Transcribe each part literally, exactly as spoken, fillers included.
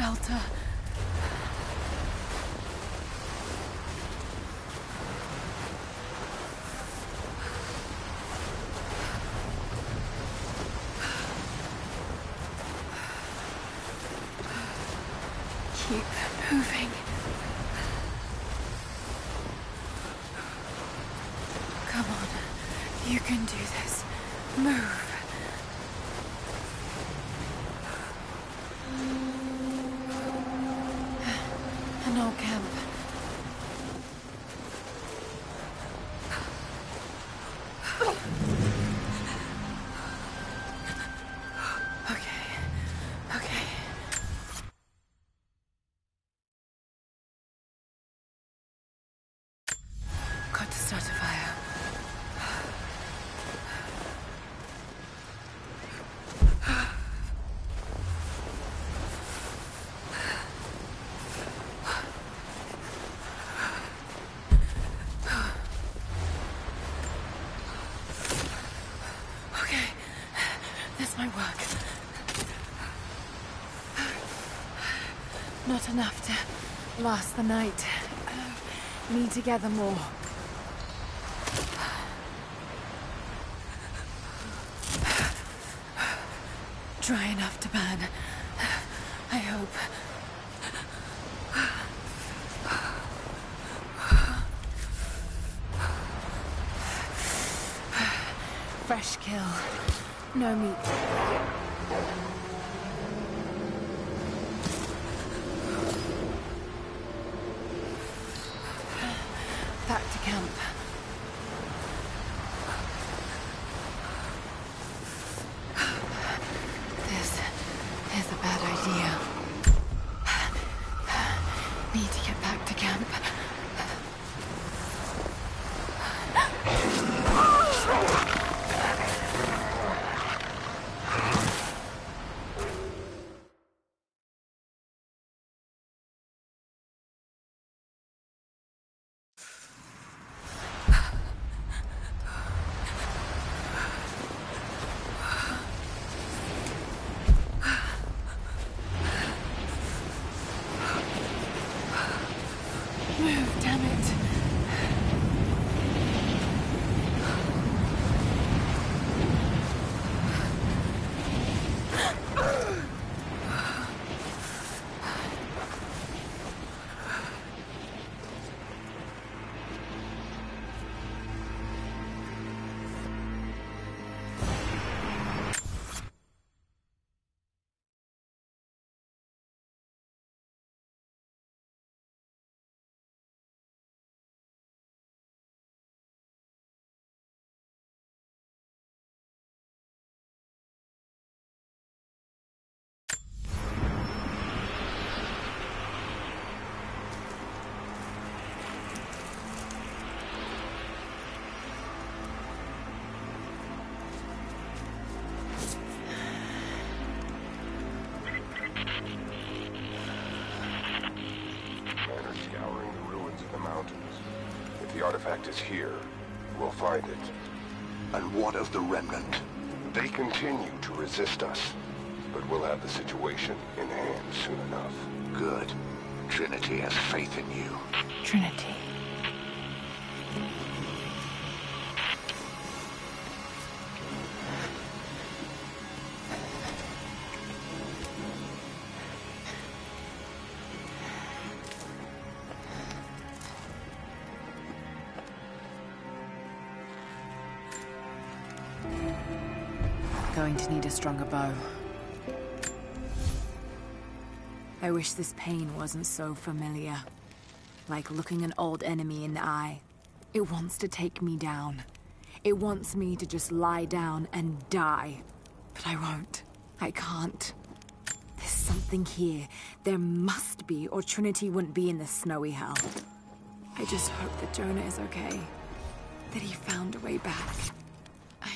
shelter. Keep moving. Come on, you can do this. Move. An old camp. Okay, okay. Got to start a fire. Okay, this might work. Not enough to last the night. Uh, need to gather more. Dry enough to burn. I hope. Fresh kill. No meat. Back to camp. This is a bad idea. Need to get back to camp. Move, damn it. The artifact is here. We'll find it. And what of the Remnant? They continue to resist us, but we'll have the situation in hand soon enough. Good. Trinity has faith in you. Trinity. Going to need a stronger bow. I wish this pain wasn't so familiar. Like looking an old enemy in the eye. It wants to take me down. It wants me to just lie down and die. But I won't. I can't. There's something here. There must be, or Trinity wouldn't be in this snowy hell. I just hope that Jonah is okay. That he found a way back. I...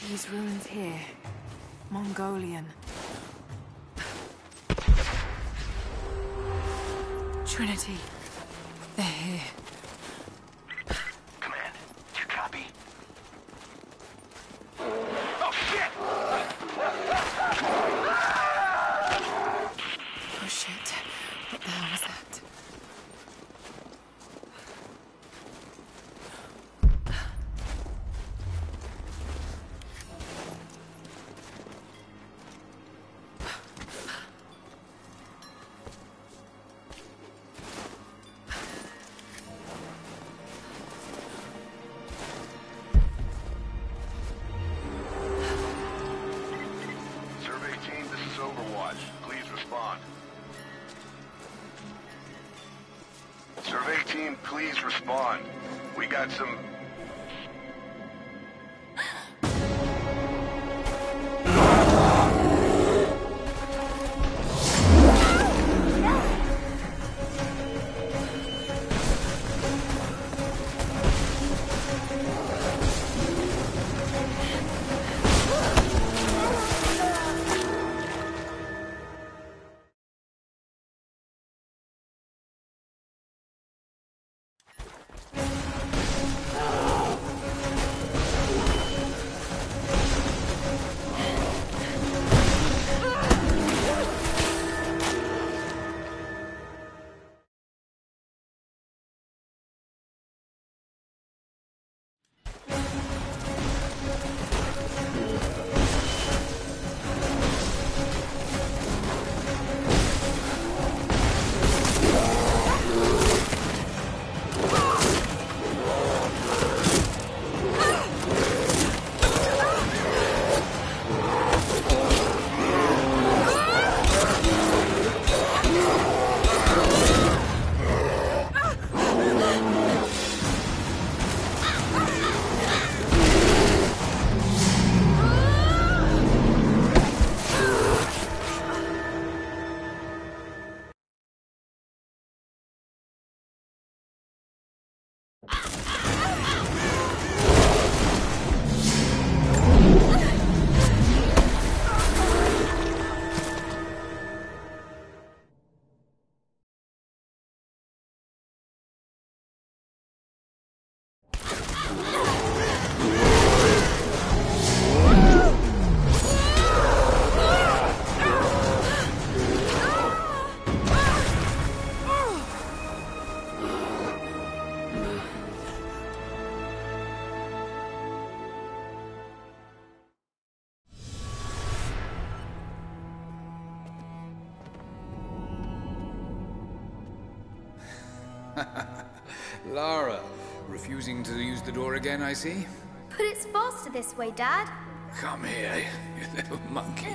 These ruins here. Mongolian. Trinity. They're here. Command, do you copy? Oh, shit! Oh shit. What the hell was that? Survey team, please respond. We got some... Lara, refusing to use the door again, I see? But it's faster this way, Dad. Come here, you little monkey.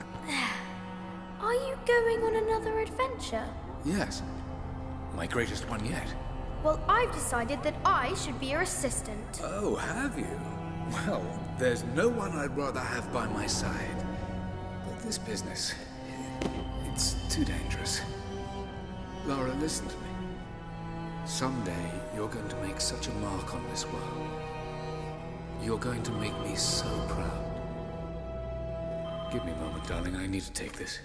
Are you going on another adventure? Yes. My greatest one yet. Well, I've decided that I should be your assistant. Oh, have you? Well, there's no one I'd rather have by my side. But this business, it's too dangerous. Lara, listen to me. Someday, you're going to make such a mark on this world. You're going to make me so proud. Give me a moment, darling. I need to take this.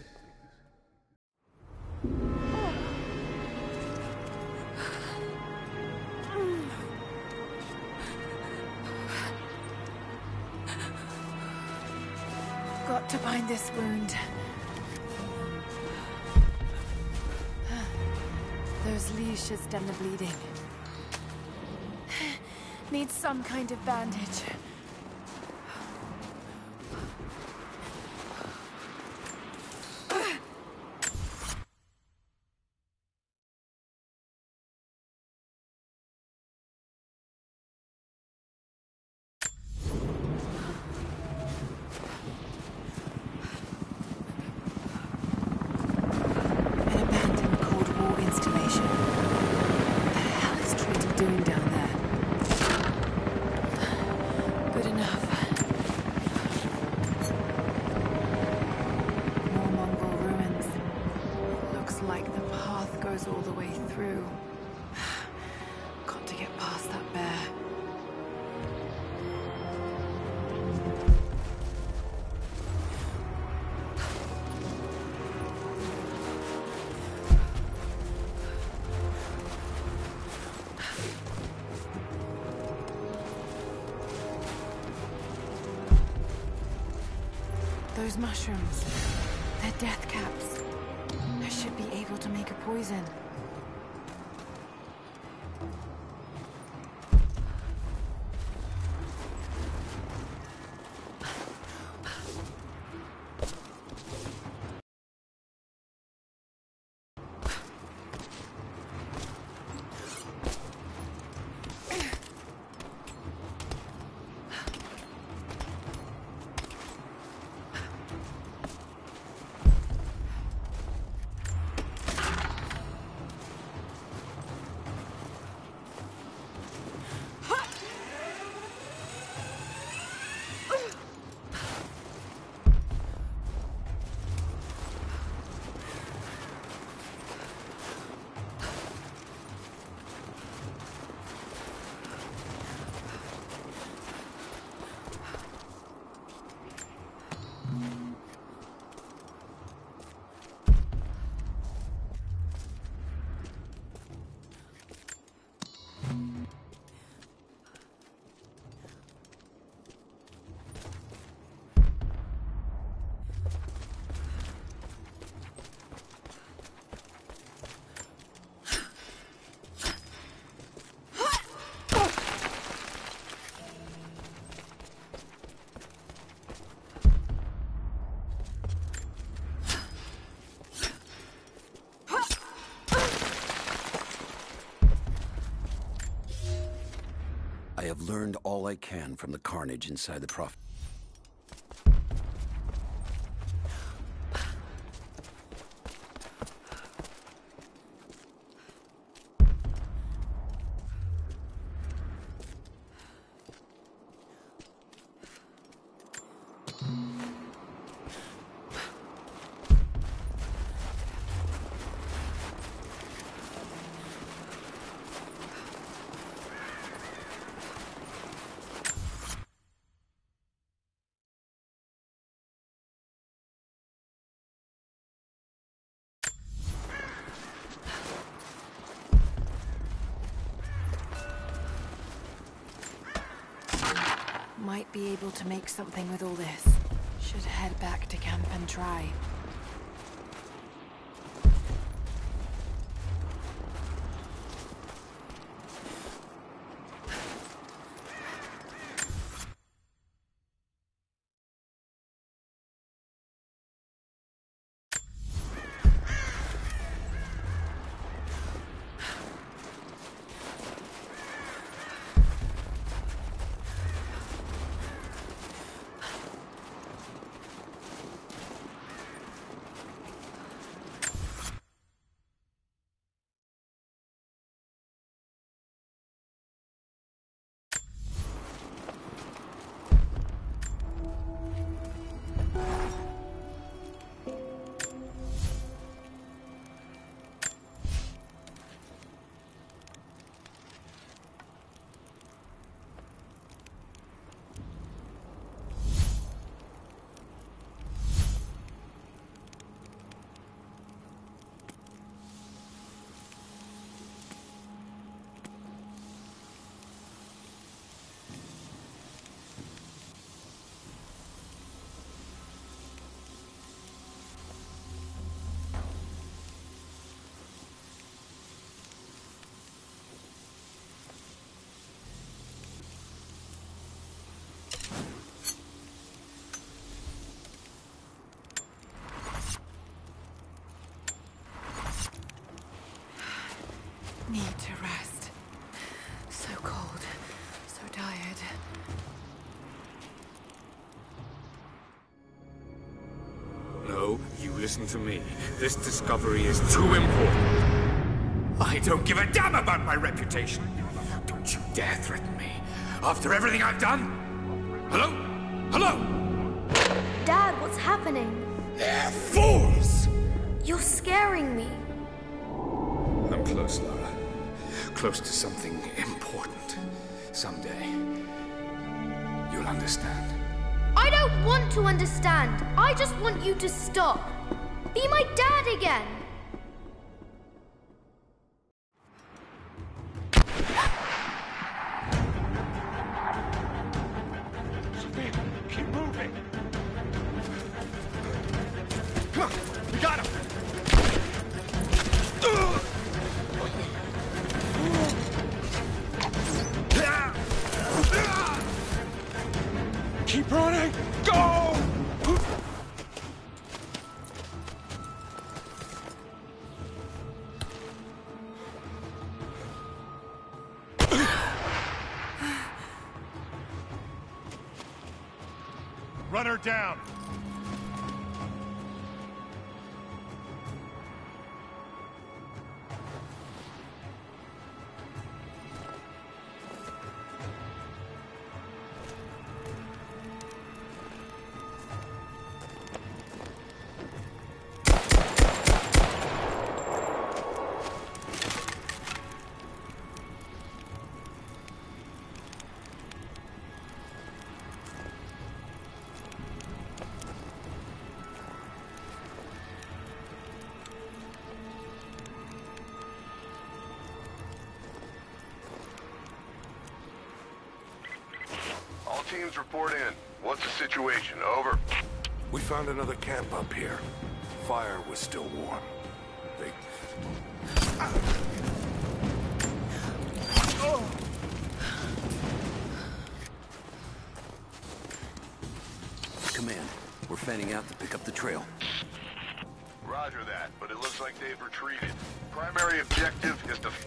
Got to find this wound. Those leashes stem the bleeding. Needs some kind of bandage. Those mushrooms. They're death caps. I should be able to make a poison. I have learned all I can from the carnage inside the Prophet. Might be able to make something with all this. Should head back to camp and try. Need to rest. So cold, so tired. No, you listen to me. This discovery is too important. I don't give a damn about my reputation. Don't you dare threaten me. After everything I've done? Hello? Hello? Dad, what's happening? They're fools! You're scaring me. I'm close, Lara. Close to something important. Someday, you'll understand. I don't want to understand. I just want you to stop. Be my dad again. Sophia, keep moving. Come on, we got him! Keep running! Go! Run her down! Teams report in. What's the situation? Over. We found another camp up here. Fire was still warm. They... Command, we're fanning out to pick up the trail. Roger that, but it looks like they've retreated. Primary objective is to...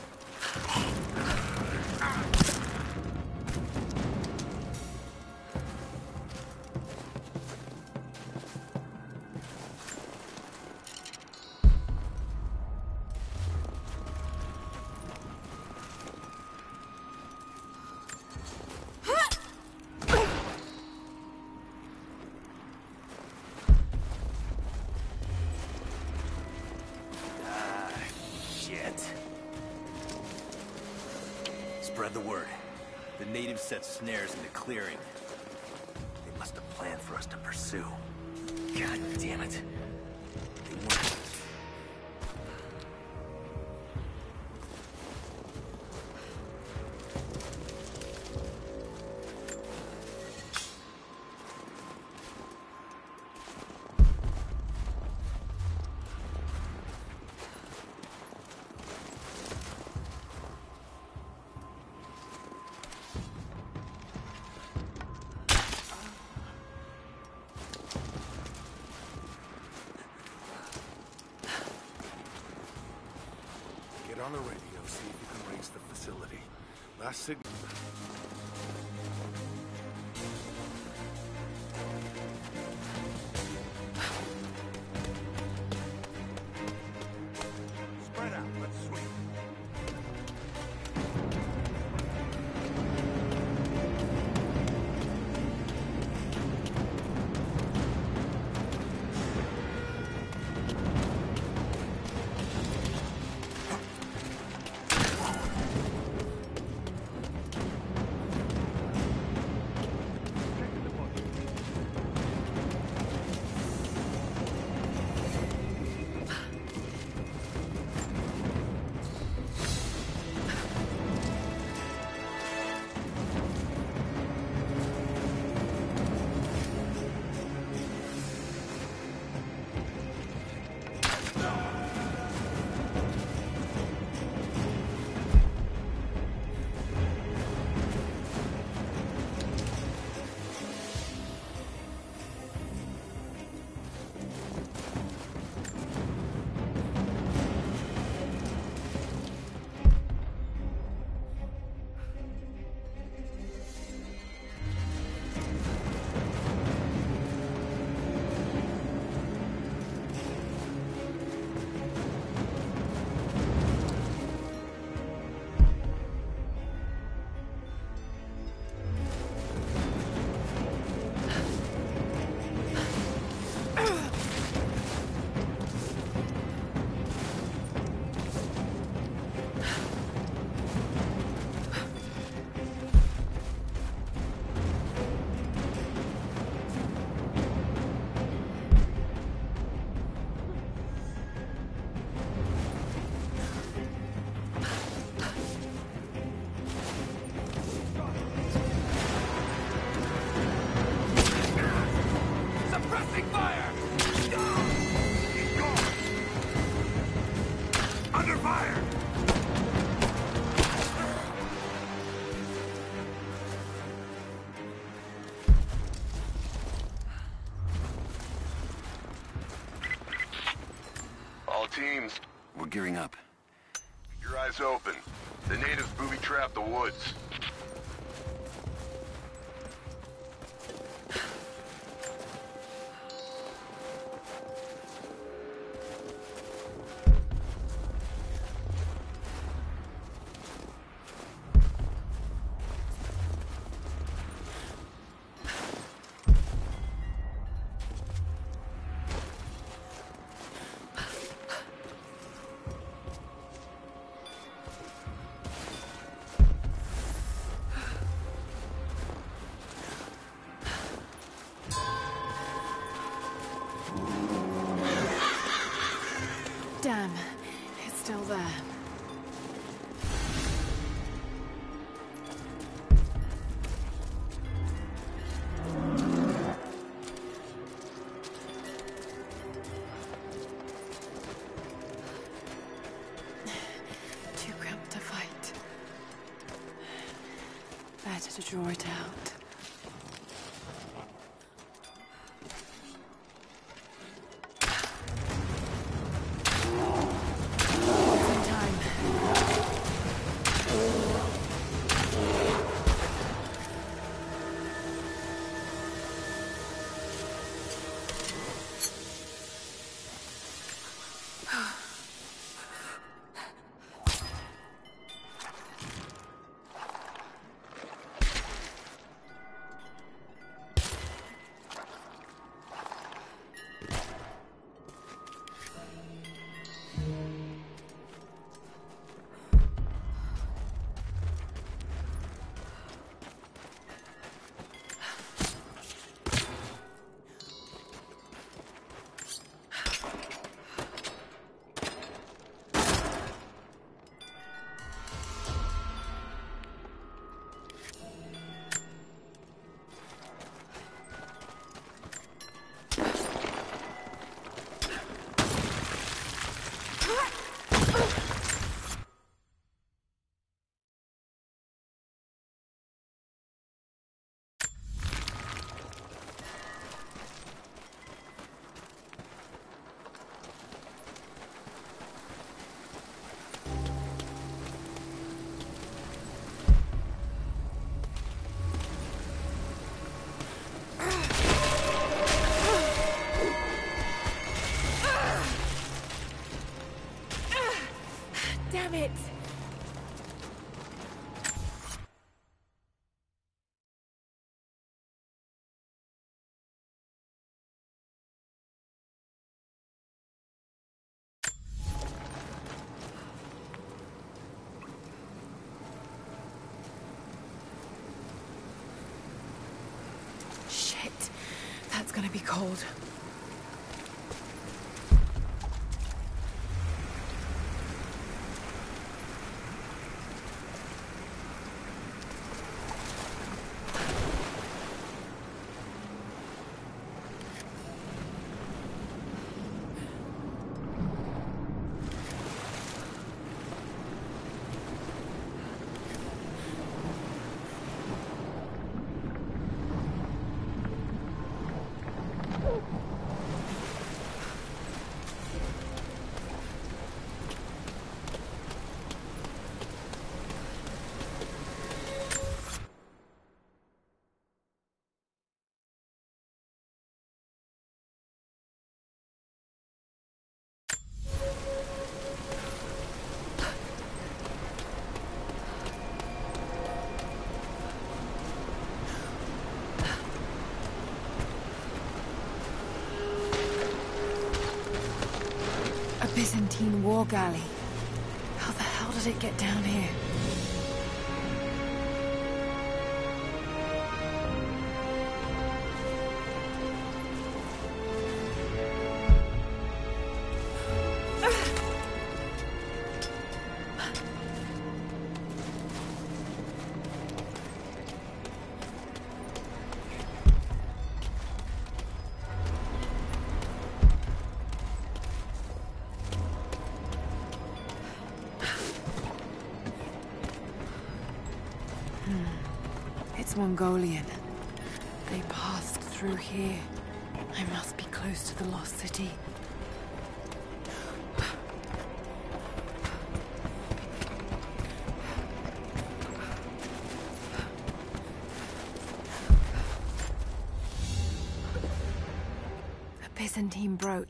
Spread the word. The natives set snares in the clearing. They must have planned for us to pursue. God damn it. They weren't. On the radio, see if you can raise the facility. Last signal. Spread out, let's sweep. Suppressing fire! teams. We're gearing up. Keep your eyes open. The natives booby-trapped the woods. Damn, it's still there. Too cramped to fight. Better to draw it out. Damn it! Shit. That's gonna be cold. Byzantine war galley. How the hell did it get down here? It's Mongolian. They passed through here. I must be close to the lost city. Byzantine brooch.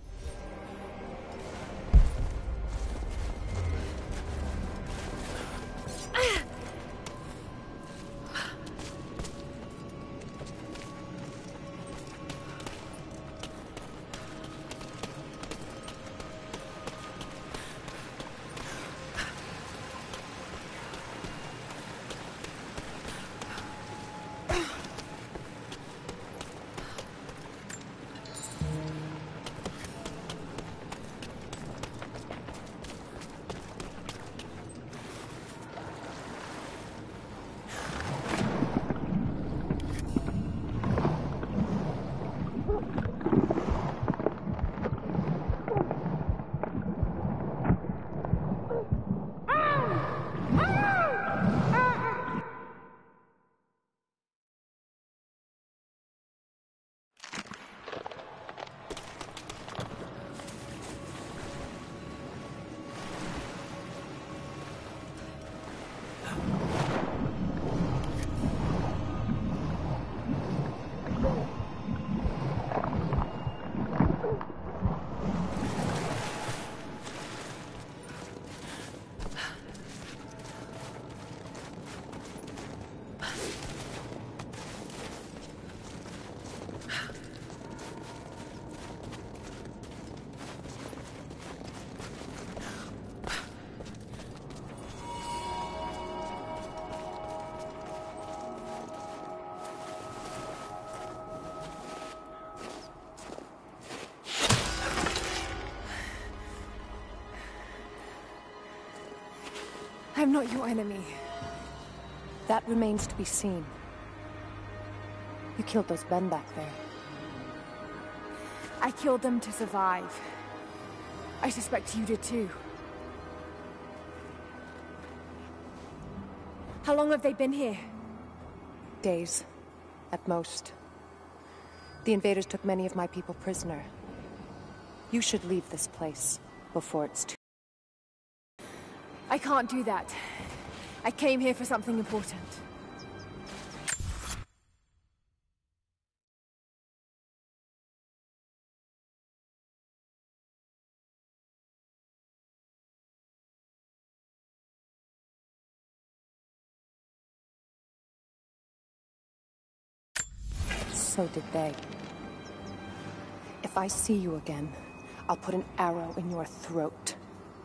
I'm not your enemy. That remains to be seen. You killed those men back there. I killed them to survive. I suspect you did too. How long have they been here? Days, at most. The invaders took many of my people prisoner. You should leave this place before it's too... I can't do that. I came here for something important. So did they. If I see you again, I'll put an arrow in your throat.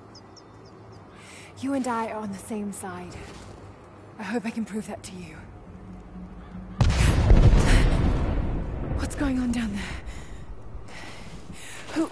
You and I are on the same side. I hope I can prove that to you. What's going on down there? Who...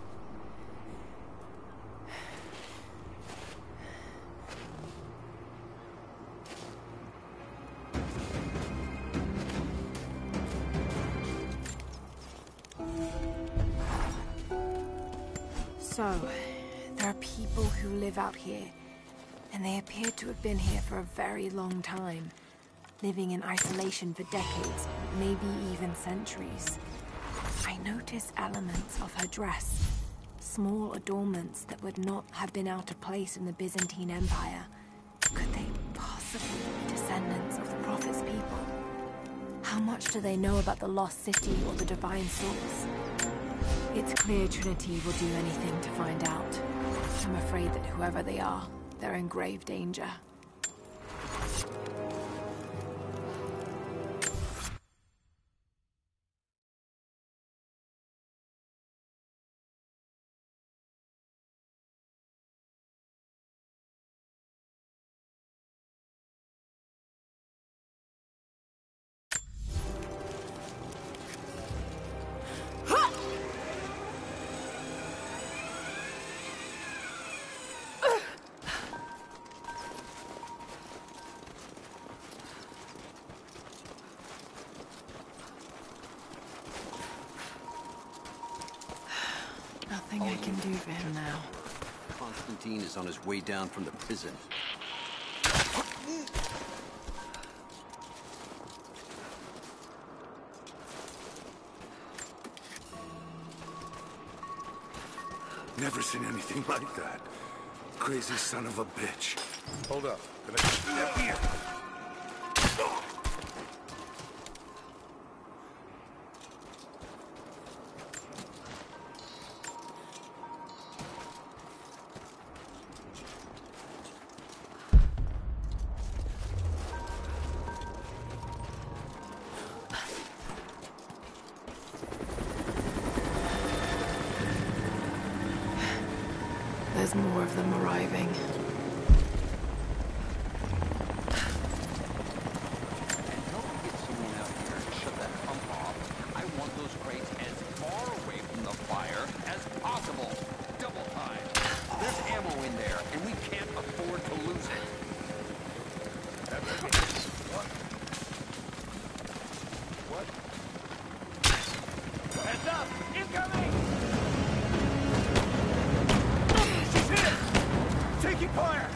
So, there are people who live out here. And they appear to have been here for a very long time, living in isolation for decades, maybe even centuries. I notice elements of her dress, small adornments that would not have been out of place in the Byzantine Empire. Could they possibly be descendants of the Prophet's people? How much do they know about the Lost City or the Divine Source? It's clear Trinity will do anything to find out. I'm afraid that whoever they are, they're in grave danger. Nothing I can do for him now. Constantine is on his way down from the prison. Never seen anything like that. Crazy son of a bitch. Hold up. Gonna step here. There's more of them arriving. Until we get someone out here to shut that pump off, I want those crates as far away from the fire as possible. Double time. There's ammo in there, and we can't afford to lose it. What? What? Heads up! Incoming! She's hit! Taking fire!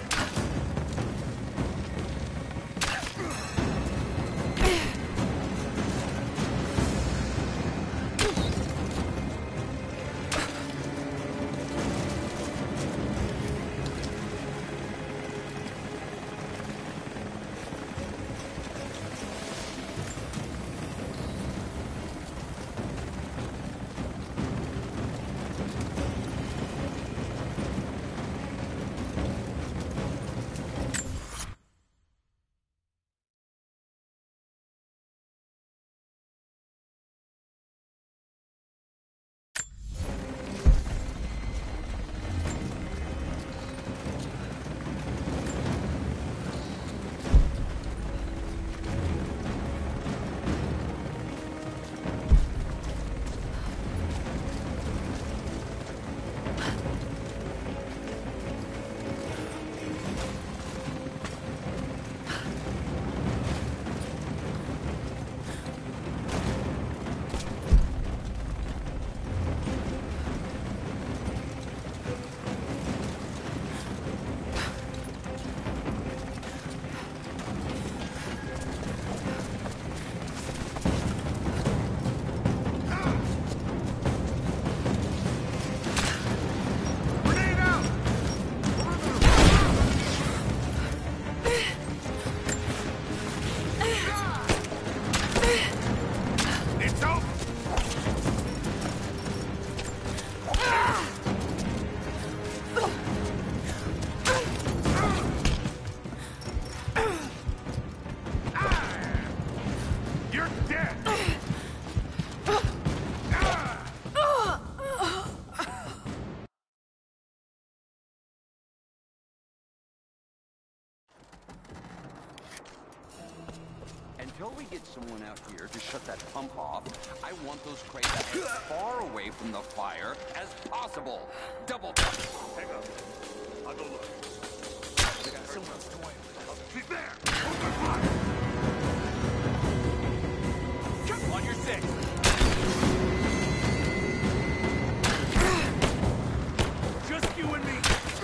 Until we get someone out here to shut that pump off, I want those crates as far away from the fire as possible. Double time. Hang on. I'll go look. They got someone else going. She's there! Open fire! Come on your six! Just you and me!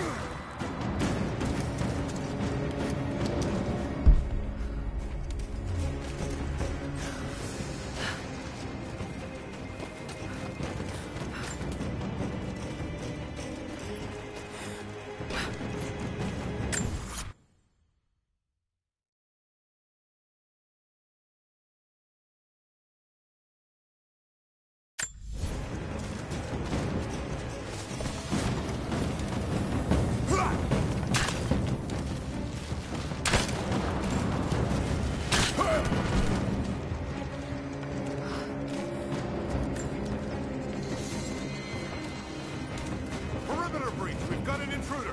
Perimeter breach! We've got an intruder!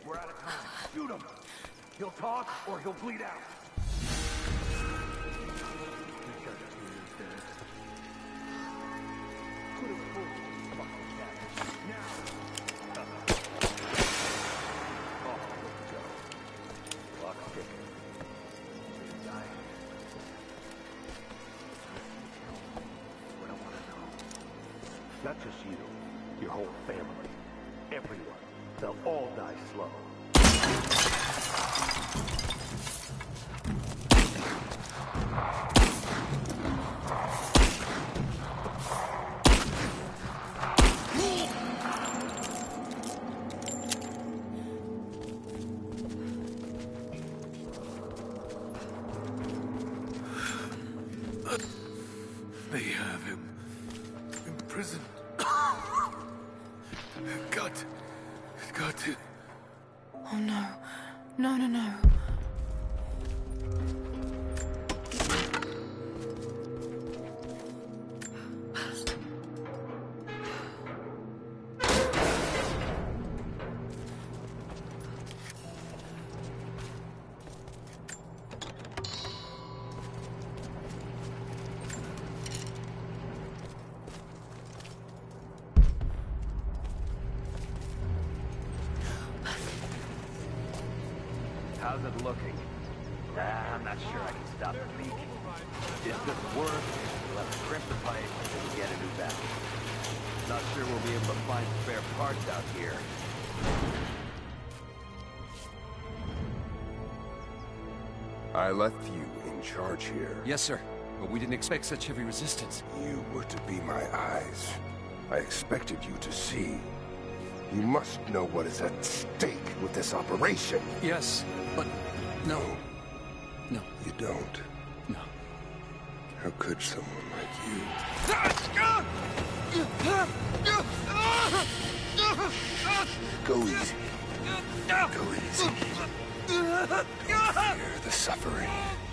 We're out of time. Shoot him. He'll talk or he'll bleed out. Put him full. Fucking cat. Now. Oh, let's go. Clock ticking. He's dying. What I want to know. Not just you. Your whole family. Everyone. They'll all die slow. They have him imprisoned. Got, got to. Oh no. No, no, no. How's it looking? Nah, I'm not sure I can stop the leak. If this doesn't work, we'll have to crimp the pipe and get a new battery. Not sure we'll be able to find spare parts out here. I left you in charge here. Yes, sir. But we didn't expect such heavy resistance. You were to be my eyes. I expected you to see. You must know what is at stake with this operation. Yes, but no. No. You don't. No. How could someone like you? Go easy. Go easy. Don't fear the suffering.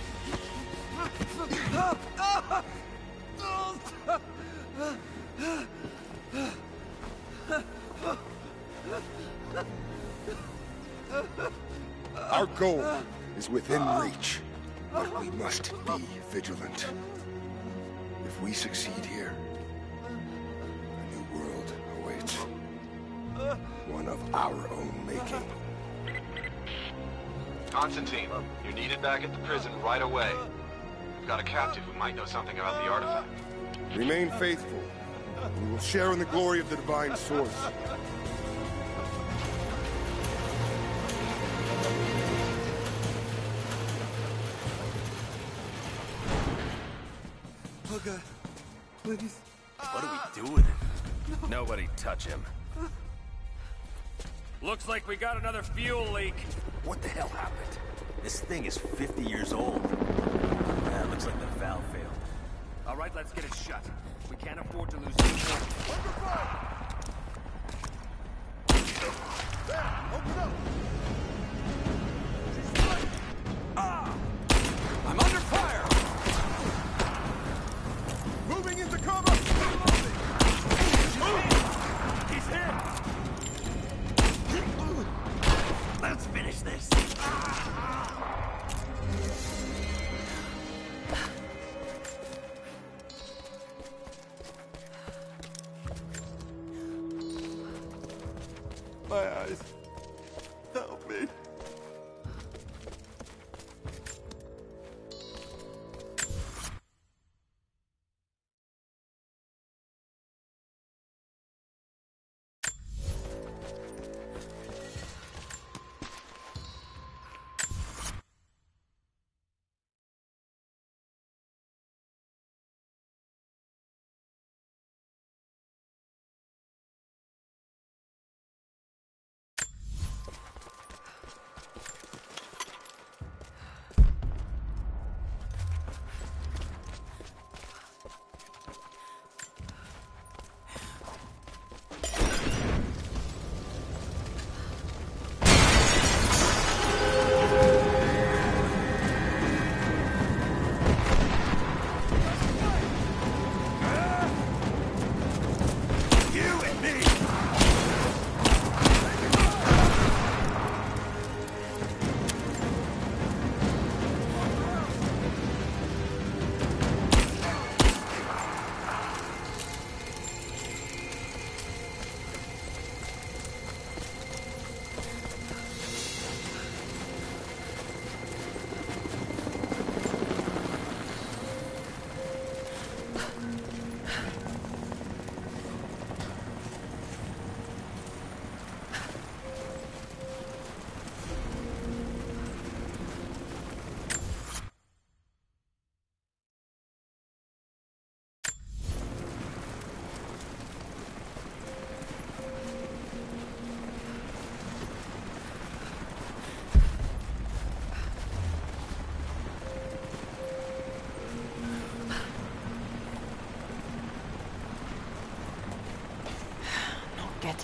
Our goal is within reach, but we must be vigilant. If we succeed here, a new world awaits. One of our own making. Constantine, you're needed back at the prison right away. We've got a captive who might know something about the artifact. Remain faithful. We will share in the glory of the Divine Source. Oh God, please. What do we do with it? Nobody touch him. Looks like we got another fuel leak. What the hell happened? This thing is fifty years old. Yeah, looks like the valve failed. All right, let's get it shut. We can't afford to lose any more. Ah! I'm under fire! Moving into cover! He's hit! Let's finish this. My eyes. Help me.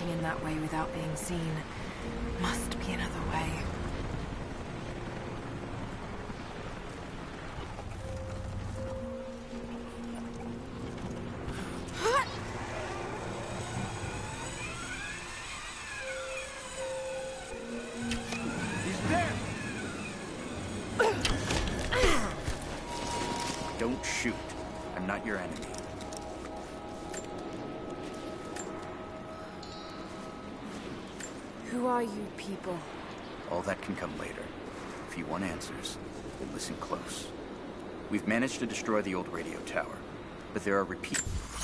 sneaking in that way without being seen. Must be another way. Don't shoot. I'm not your enemy. Who are you people? All that can come later. If you want answers, then listen close. We've managed to destroy the old radio tower, but there are repeat...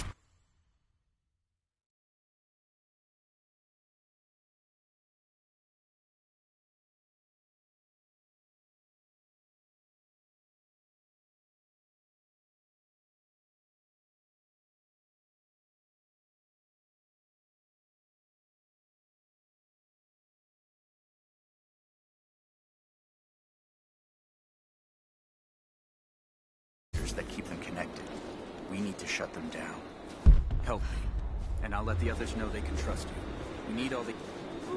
that keep them connected. We need to shut them down. Help me, and I'll let the others know they can trust you. We need all the...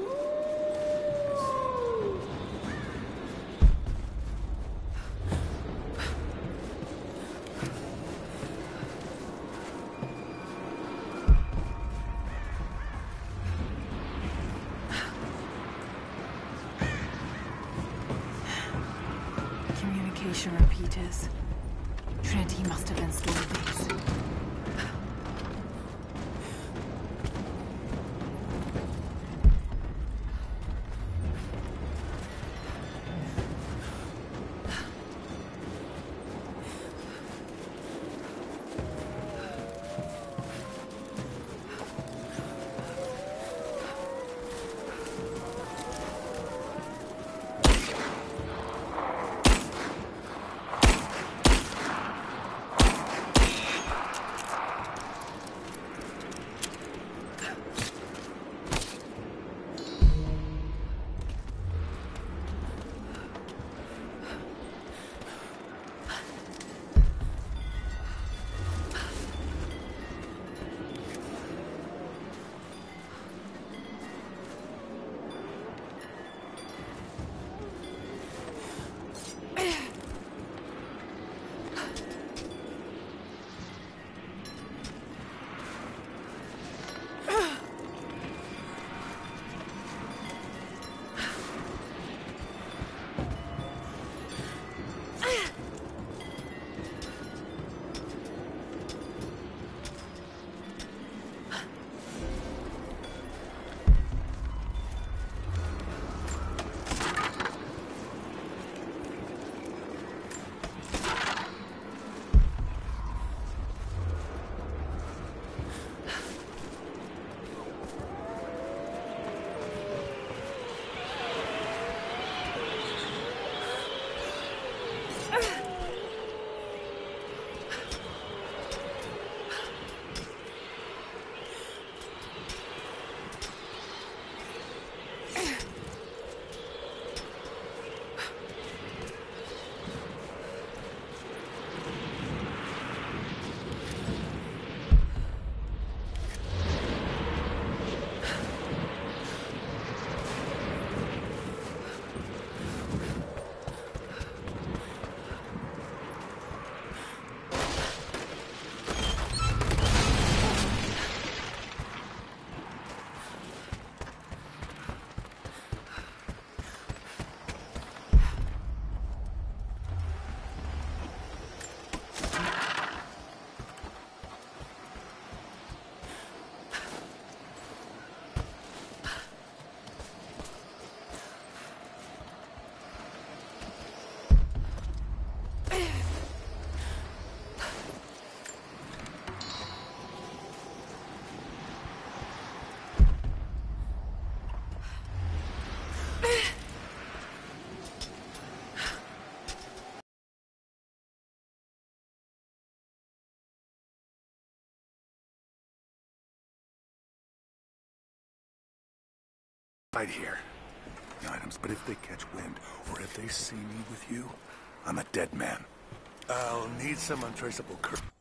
Communication repeaters. Trinity must have installed these. Right here. The items, but if they catch wind, or if they see me with you, I'm a dead man. I'll need some untraceable cur-